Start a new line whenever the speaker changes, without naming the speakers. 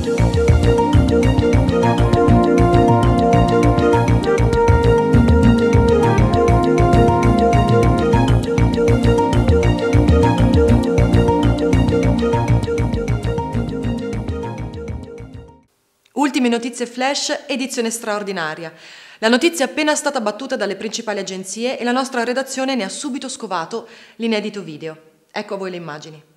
Ultime notizie flash, edizione straordinaria. La notizia è appena stata battuta dalle principali agenzie e la nostra redazione ne ha subito scovato l'inedito video. Ecco a voi le immagini.